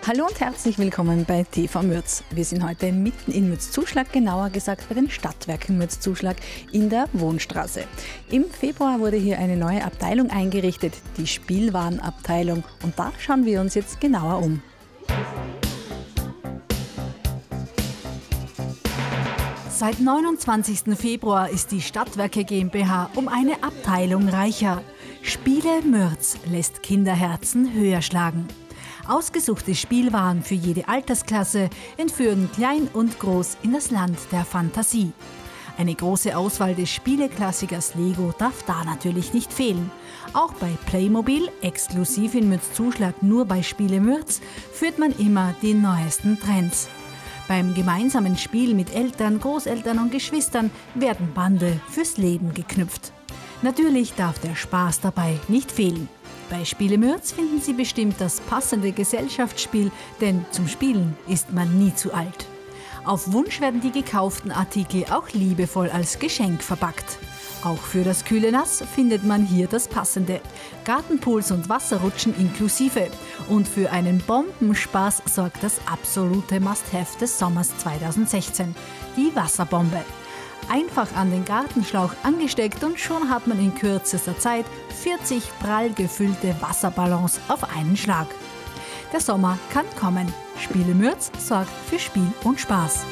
Hallo und herzlich willkommen bei TV Mürz. Wir sind heute mitten in Mürzzuschlag, genauer gesagt bei den Stadtwerken Mürzzuschlag in der Wohnstraße. Im Februar wurde hier eine neue Abteilung eingerichtet, die Spielwarenabteilung. Und da schauen wir uns jetzt genauer um. Seit 29. Februar ist die Stadtwerke GmbH um eine Abteilung reicher. Spiele Mürz lässt Kinderherzen höher schlagen. Ausgesuchte Spielwaren für jede Altersklasse entführen Klein und Groß in das Land der Fantasie. Eine große Auswahl des Spieleklassikers Lego darf da natürlich nicht fehlen. Auch bei Playmobil, exklusiv in Mürzzuschlag nur bei Spiele Mürz, führt man immer die neuesten Trends. Beim gemeinsamen Spiel mit Eltern, Großeltern und Geschwistern werden Bande fürs Leben geknüpft. Natürlich darf der Spaß dabei nicht fehlen. Bei Spiele Mürz finden Sie bestimmt das passende Gesellschaftsspiel, denn zum Spielen ist man nie zu alt. Auf Wunsch werden die gekauften Artikel auch liebevoll als Geschenk verpackt. Auch für das kühle Nass findet man hier das Passende. Gartenpools und Wasserrutschen inklusive. Und für einen Bombenspaß sorgt das absolute Must-Have des Sommers 2016, die Wasserbombe. Einfach an den Gartenschlauch angesteckt und schon hat man in kürzester Zeit 40 prall gefüllte Wasserballons auf einen Schlag. Der Sommer kann kommen. Spiele Mürz sorgt für Spiel und Spaß.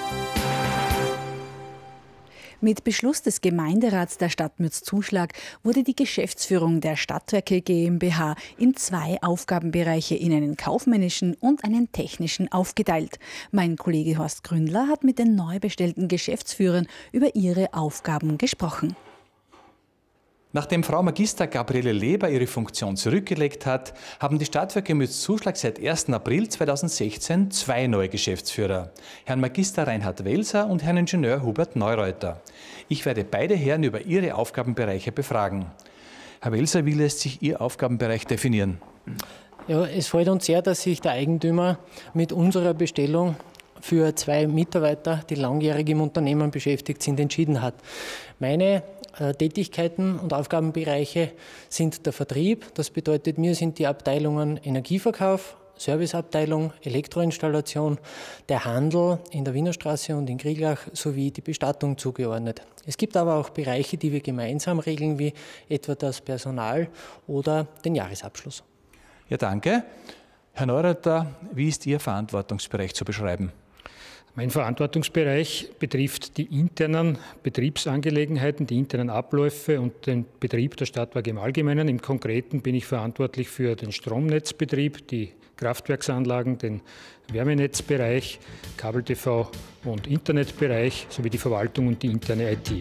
Mit Beschluss des Gemeinderats der Stadt Mürzzuschlag wurde die Geschäftsführung der Stadtwerke GmbH in 2 Aufgabenbereiche, in einen kaufmännischen und einen technischen, aufgeteilt. Mein Kollege Horst Gründler hat mit den neu bestellten Geschäftsführern über ihre Aufgaben gesprochen. Nachdem Frau Magister Gabriele Leber ihre Funktion zurückgelegt hat, haben die Stadtwerke Mürzzuschlag seit 1. April 2016 2 neue Geschäftsführer, Herrn Magister Reinhard Welser und Herrn Ingenieur Hubert Neureuter. Ich werde beide Herren über ihre Aufgabenbereiche befragen. Herr Welser, wie lässt sich Ihr Aufgabenbereich definieren? Ja, es freut uns sehr, dass sich der Eigentümer mit unserer Bestellung für 2 Mitarbeiter, die langjährig im Unternehmen beschäftigt sind, entschieden hat. Meine Tätigkeiten und Aufgabenbereiche sind der Vertrieb. Das bedeutet, mir sind die Abteilungen Energieverkauf, Serviceabteilung, Elektroinstallation, der Handel in der Wienerstraße und in Krieglach sowie die Bestattung zugeordnet. Es gibt aber auch Bereiche, die wir gemeinsam regeln, wie etwa das Personal oder den Jahresabschluss. Ja, danke. Herr Neureuter, wie ist Ihr Verantwortungsbereich zu beschreiben? Mein Verantwortungsbereich betrifft die internen Betriebsangelegenheiten, die internen Abläufe und den Betrieb der Stadtwerke im Allgemeinen. Im Konkreten bin ich verantwortlich für den Stromnetzbetrieb, die Kraftwerksanlagen, den Wärmenetzbereich, Kabel-TV und Internetbereich sowie die Verwaltung und die interne IT.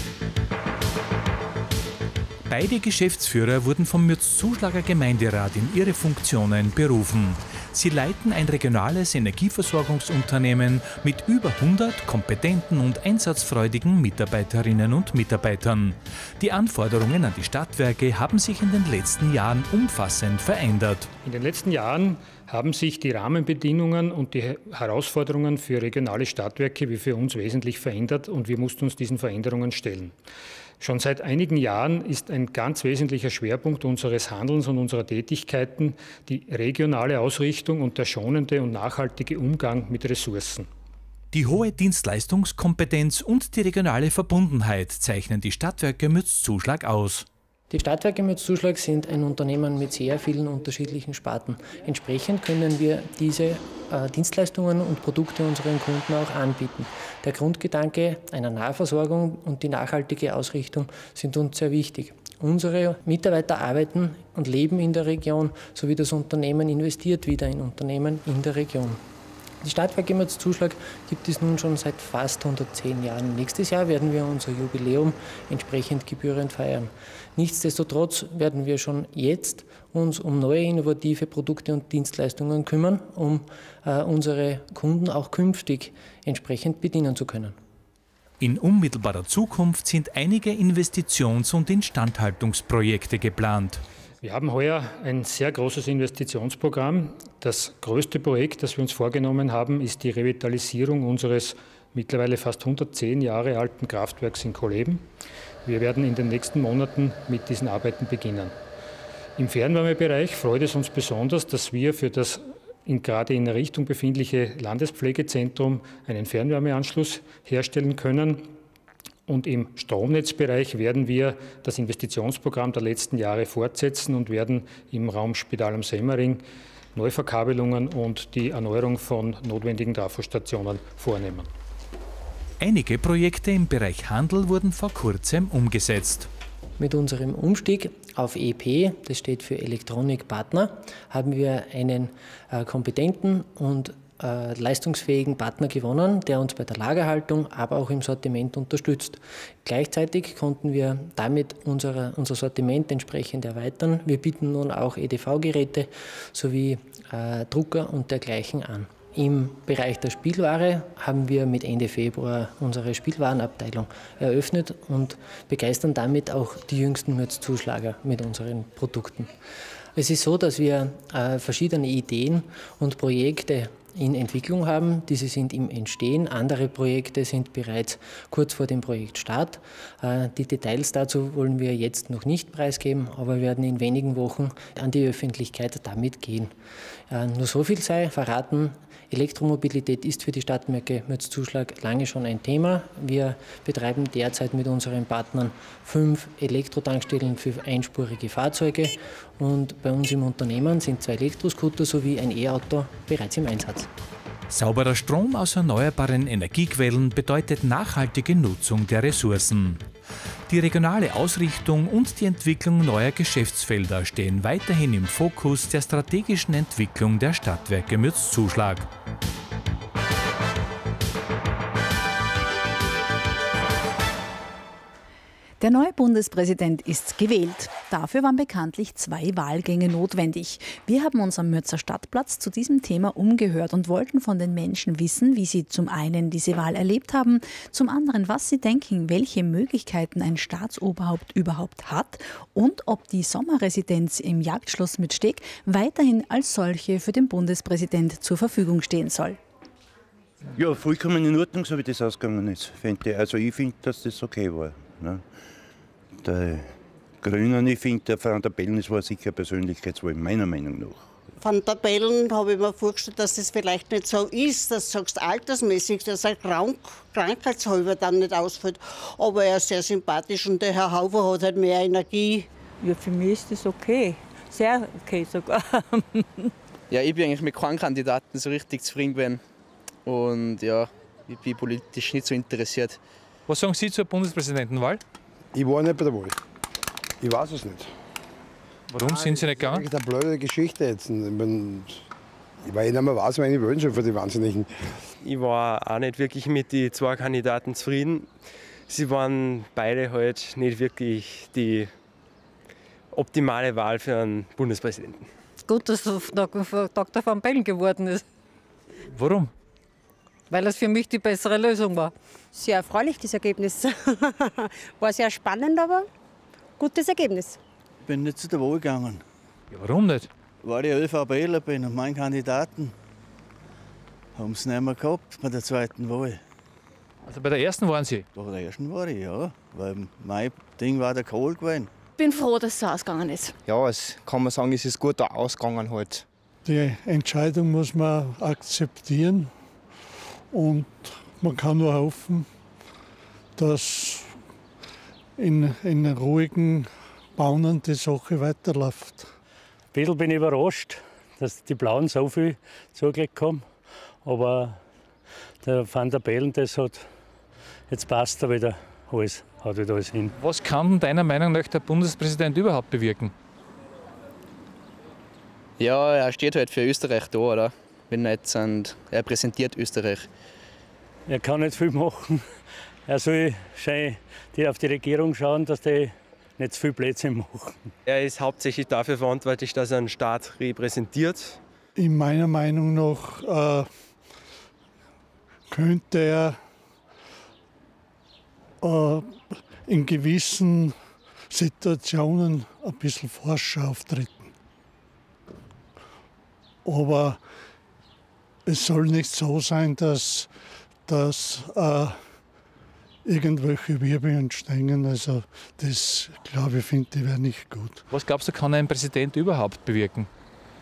Beide Geschäftsführer wurden vom Mürzzuschlager Gemeinderat in ihre Funktionen berufen. Sie leiten ein regionales Energieversorgungsunternehmen mit über 100 kompetenten und einsatzfreudigen Mitarbeiterinnen und Mitarbeitern. Die Anforderungen an die Stadtwerke haben sich in den letzten Jahren umfassend verändert. In den letzten Jahren haben sich die Rahmenbedingungen und die Herausforderungen für regionale Stadtwerke wie für uns wesentlich verändert und wir mussten uns diesen Veränderungen stellen. Schon seit einigen Jahren ist ein ganz wesentlicher Schwerpunkt unseres Handelns und unserer Tätigkeiten die regionale Ausrichtung und der schonende und nachhaltige Umgang mit Ressourcen. Die hohe Dienstleistungskompetenz und die regionale Verbundenheit zeichnen die Stadtwerke Mürzzuschlag aus. Die Stadtwerke Mürzzuschlag sind ein Unternehmen mit sehr vielen unterschiedlichen Sparten. Entsprechend können wir diese Dienstleistungen und Produkte unseren Kunden auch anbieten. Der Grundgedanke einer Nahversorgung und die nachhaltige Ausrichtung sind uns sehr wichtig. Unsere Mitarbeiter arbeiten und leben in der Region, sowie das Unternehmen investiert wieder in Unternehmen in der Region. Die Stadtwerke Mürzzuschlag gibt es nun schon seit fast 110 Jahren. Nächstes Jahr werden wir unser Jubiläum entsprechend gebührend feiern. Nichtsdestotrotz werden wir schon jetzt uns um neue innovative Produkte und Dienstleistungen kümmern, um unsere Kunden auch künftig entsprechend bedienen zu können. In unmittelbarer Zukunft sind einige Investitions- und Instandhaltungsprojekte geplant. Wir haben heuer ein sehr großes Investitionsprogramm. Das größte Projekt, das wir uns vorgenommen haben, ist die Revitalisierung unseres mittlerweile fast 110 Jahre alten Kraftwerks in Kohleben. Wir werden in den nächsten Monaten mit diesen Arbeiten beginnen. Im Fernwärmebereich freut es uns besonders, dass wir für das gerade in der Richtung befindliche Landespflegezentrum einen Fernwärmeanschluss herstellen können. Und im Stromnetzbereich werden wir das Investitionsprogramm der letzten Jahre fortsetzen und werden im Raum Spital am Semmering Neuverkabelungen und die Erneuerung von notwendigen Trafostationen vornehmen. Einige Projekte im Bereich Handel wurden vor kurzem umgesetzt. Mit unserem Umstieg auf EP, das steht für Elektronikpartner, haben wir einen kompetenten und leistungsfähigen Partner gewonnen, der uns bei der Lagerhaltung, aber auch im Sortiment unterstützt. Gleichzeitig konnten wir damit unser Sortiment entsprechend erweitern. Wir bieten nun auch EDV-Geräte sowie Drucker und dergleichen an. Im Bereich der Spielware haben wir mit Ende Februar unsere Spielwarenabteilung eröffnet und begeistern damit auch die jüngsten Mürzzuschlager mit unseren Produkten. Es ist so, dass wir verschiedene Ideen und Projekte in Entwicklung haben. Diese sind im Entstehen. Andere Projekte sind bereits kurz vor dem Projektstart. Die Details dazu wollen wir jetzt noch nicht preisgeben, aber werden in wenigen Wochen an die Öffentlichkeit damit gehen. Nur so viel sei verraten. Elektromobilität ist für die Stadtwerke Mürzzuschlag lange schon ein Thema. Wir betreiben derzeit mit unseren Partnern 5 Elektrotankstellen für einspurige Fahrzeuge und bei uns im Unternehmen sind 2 Elektroscooter sowie ein E-Auto bereits im Einsatz. Sauberer Strom aus erneuerbaren Energiequellen bedeutet nachhaltige Nutzung der Ressourcen. Die regionale Ausrichtung und die Entwicklung neuer Geschäftsfelder stehen weiterhin im Fokus der strategischen Entwicklung der Stadtwerke Mürzzuschlag. Der neue Bundespräsident ist gewählt. Dafür waren bekanntlich 2 Wahlgänge notwendig. Wir haben uns am Mürzer Stadtplatz zu diesem Thema umgehört und wollten von den Menschen wissen, wie sie zum einen diese Wahl erlebt haben, zum anderen, was sie denken, welche Möglichkeiten ein Staatsoberhaupt überhaupt hat und ob die Sommerresidenz im Jagdschloss mit Steg weiterhin als solche für den Bundespräsident zur Verfügung stehen soll. Ja, vollkommen in Ordnung, so wie das ausgegangen ist. Also ich finde, dass das okay war. Ne? Der Grünen, ich finde, der Van der Bellen, das war sicher eine Persönlichkeitswahl, meiner Meinung nach. Van der Bellen habe ich mir vorgestellt, dass das vielleicht nicht so ist, dass du sagst, altersmäßig, dass er krankheitshalber dann nicht ausfällt. Aber er ist sehr sympathisch und der Herr Haufer hat halt mehr Energie. Ja, für mich ist das okay. Sehr okay sogar. Ja, ich bin eigentlich mit keinem Kandidaten so richtig zufrieden gewesen. Und ja, ich bin politisch nicht so interessiert. Was sagen Sie zur Bundespräsidentenwahl? Ich war nicht bei der Wahl. Ich weiß es nicht. Warum sind Sie nicht gegangen? Das ist eine blöde Geschichte jetzt. Weil ich nicht mehr weiß, wen ich wählen soll für die Wahnsinnigen. Ich war auch nicht wirklich mit den 2 Kandidaten zufrieden. Sie waren beide halt nicht wirklich die optimale Wahl für einen Bundespräsidenten. Gut, dass Dr. Van Bellen geworden ist, Warum? weil das für mich die bessere Lösung war. Sehr erfreulich, das Ergebnis. War sehr spannend, aber gutes Ergebnis. Ich bin nicht zu der Wahl gegangen. Ja, warum nicht? Weil ich ÖVPler bin und meine Kandidaten haben es nicht mehr gehabt bei der zweiten Wahl. Also bei der ersten waren Sie? Bei der ersten war ich, ja. Weil mein Ding war der Kohl gewesen. Ich bin froh, dass es so ausgegangen ist. Ja, kann man sagen, es ist gut ausgegangen halt. Die Entscheidung muss man akzeptieren und man kann nur hoffen, dass in ruhigen Bahnen die Sache weiterläuft. Ein bisschen bin ich überrascht, dass die Blauen so viel zugelegt haben. Aber der Van der Bellen, jetzt passt er wieder alles, hat wieder alles hin. Was kann deiner Meinung nach der Bundespräsident überhaupt bewirken? Ja, er steht halt für Österreich da, oder? Wenn nicht, er repräsentiert Österreich. Er kann nicht viel machen. Er soll auf die Regierung schauen, dass die nicht zu viel Blödsinn machen. Er ist hauptsächlich dafür verantwortlich, dass er einen Staat repräsentiert. In meiner Meinung nach könnte er in gewissen Situationen ein bisschen forscher auftreten. Aber es soll nicht so sein, dass irgendwelche Wirbel entstehen. Also das, glaube ich, finde ich, wäre nicht gut. Was glaubst du, kann ein Präsident überhaupt bewirken?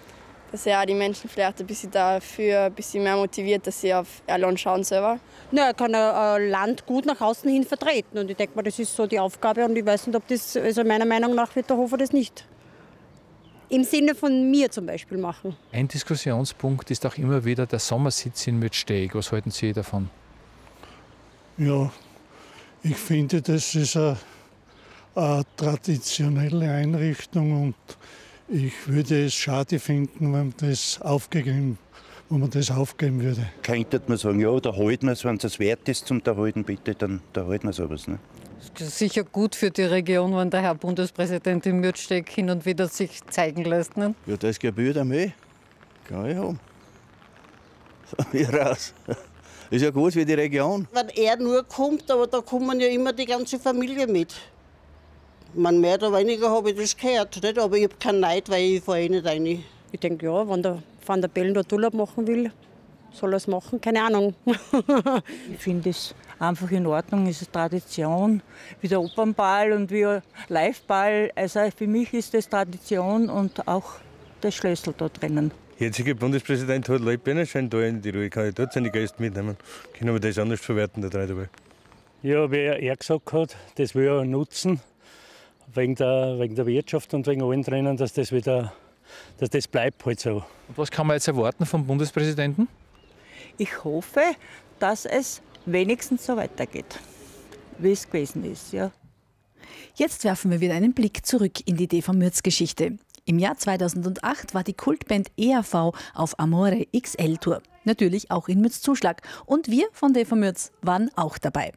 dass er die Menschen vielleicht ein bisschen dafür ein bisschen mehr motiviert, dass sie auf Erlon schauen selber. Ja, er kann ein Land gut nach außen hin vertreten und ich denke mal, das ist so die Aufgabe und ich weiß nicht, ob das, also meiner Meinung nach wird der Hofer das nicht im Sinne von mir zum Beispiel machen. Ein Diskussionspunkt ist auch immer wieder der Sommersitz in Mürzsteg. Was halten Sie davon? Ja, ich finde, das ist eine traditionelle Einrichtung und ich würde es schade finden, wenn man das aufgeben würde. Könnte man sagen, ja, da halten wir es, wenn es wert ist zum Erhalten, bitte, dann halten wir sowas. Ne? Es ist sicher gut für die Region, wenn der Herr Bundespräsident in Mürzsteg hin und wieder sich zeigen lässt. Ne? Ja, das gebührt ihm eh. Kann ich haben. So wie raus. Ist ja gut für die Region. Wenn er nur kommt, aber da kommen ja immer die ganze Familie mit. Man mehr oder weniger habe ich das gehört, nicht? Aber ich habe keinen Neid, weil ich fahre nicht rein. Ich denke, ja, wenn der Van der Bellen dort Urlaub machen will, soll er es machen, keine Ahnung. Ich finde es einfach in Ordnung, es ist Tradition, wie der Opernball und wie ein Liveball. Also für mich ist das Tradition und auch das Schlüssel da drinnen. Der jetzige Bundespräsident hat Leute Bernstein da in die Ruhe, kann ich dort seine Gäste mitnehmen. Können wir das anders verwerten, der drei dabei? Ja, wie er gesagt hat, das will er nutzen, wegen der Wirtschaft und wegen allen drinnen, dass das bleibt halt so. Und was kann man jetzt erwarten vom Bundespräsidenten? Ich hoffe, dass es wenigstens so weitergeht, wie es gewesen ist. Ja. Jetzt werfen wir wieder einen Blick zurück in die DV-Mürz-Geschichte. Im Jahr 2008 war die Kultband ERV auf Amore XL-Tour. Natürlich auch in Mürz-Zuschlag. Und wir von DV-Mürz waren auch dabei.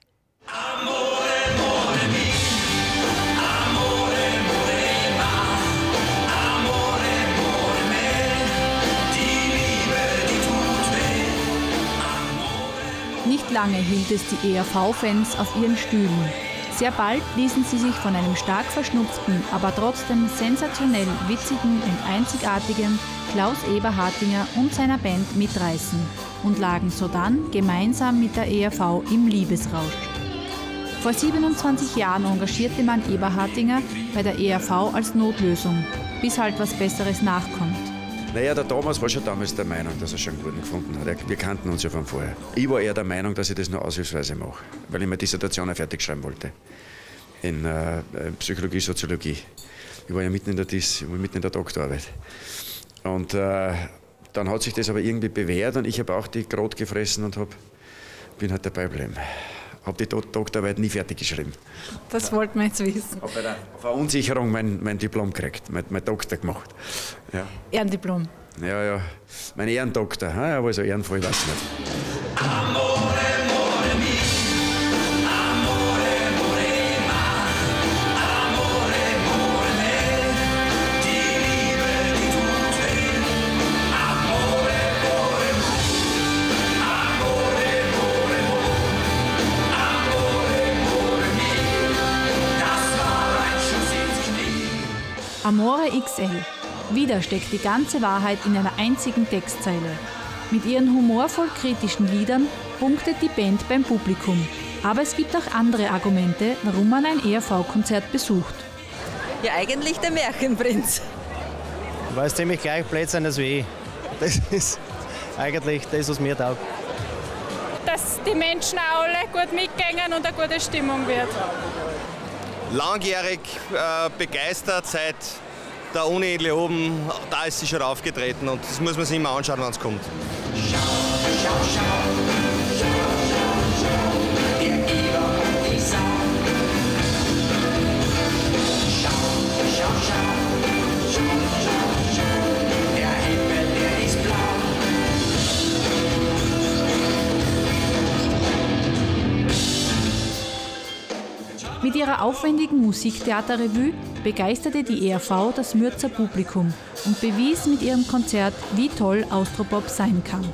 Nicht lange hielt es die ERV-Fans auf ihren Stühlen. Sehr bald ließen sie sich von einem stark verschnupften, aber trotzdem sensationell witzigen und einzigartigen Klaus Eberhartinger und seiner Band mitreißen und lagen sodann gemeinsam mit der ERV im Liebesrausch. Vor 27 Jahren engagierte man Eberhartinger bei der ERV als Notlösung, bis halt was Besseres nachkommt. Naja, der Thomas war schon damals der Meinung, dass er schon einen guten gefunden hat. Wir kannten uns ja von vorher. Ich war eher der Meinung, dass ich das nur aushilfsweise mache, weil ich meine Dissertation fertig schreiben wollte. In Psychologie, Soziologie. Ich war ja mitten in der Doktorarbeit. Und dann hat sich das aber irgendwie bewährt und ich habe auch die Grot gefressen und bin halt dabei geblieben. Habe die Doktorarbeit nie fertig geschrieben. Das wollten wir jetzt wissen. Habe bei der Verunsicherung mein Diplom gekriegt, mein Doktor gemacht. Ja. Ehrendiplom. Ja, mein Ehrendoktor, aber also ehrenvoll, weiß ich nicht. Amore XL. Wieder steckt die ganze Wahrheit in einer einzigen Textzeile. Mit ihren humorvoll kritischen Liedern punktet die Band beim Publikum. Aber es gibt auch andere Argumente, warum man ein ERV-Konzert besucht. Ja, eigentlich der Märchenprinz. Weil es ziemlich gleich Blödsinn ist wie ich. Das ist eigentlich das, was mir taugt. Dass die Menschen auch alle gut mitgehen und eine gute Stimmung wird. Langjährig begeistert seit der Uni in Leoben, da ist sie schon aufgetreten und das muss man sich immer anschauen, wenn es kommt. Mit ihrer aufwendigen Musiktheaterrevue begeisterte die ERV das Mürzer Publikum und bewies mit ihrem Konzert, wie toll Austropop sein kann.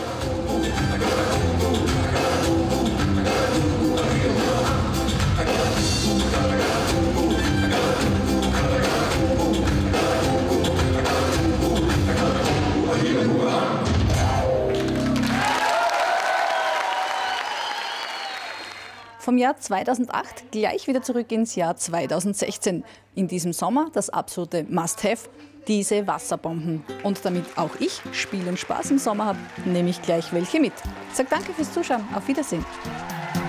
Vom Jahr 2008 gleich wieder zurück ins Jahr 2016. In diesem Sommer das absolute Must-Have, diese Wasserbomben. Und damit auch ich Spiel und Spaß im Sommer habe, nehme ich gleich welche mit. Ich sage danke fürs Zuschauen. Auf Wiedersehen.